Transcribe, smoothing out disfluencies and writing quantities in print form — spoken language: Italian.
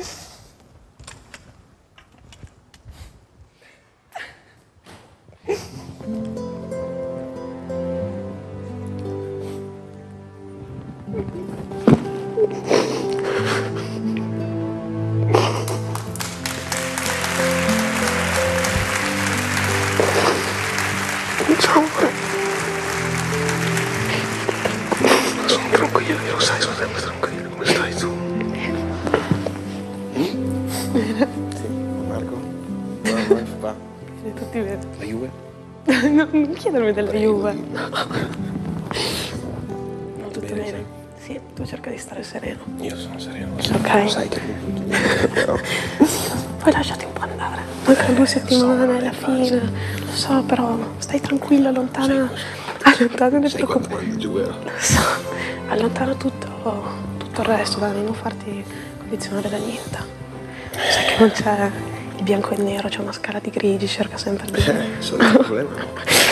Ciao amore. Sono tranquillo, lo sai, sono sempre tranquillo. Come stai tu? Bene. Sì, Marco? Come va? Bene, tutti bene. La Juve? Non chiedermi della Juve. No, tutto Bene, bene. Sì, tu cerca di stare sereno. Io sono sereno. Ok. Sai che è tutto bene, però. Poi lasciati un po' andare. Mancano 2 settimane alla fine. Lo so, però stai tranquilla, allontana. Allontana le Sai quanto mandi giù, vero? Lo so. Allontana tutto il resto, Dani, non farti condizionare da niente. Sai che non c'è il bianco e il nero, c'è una scala di grigi, cerca sempre di... Sono il problema.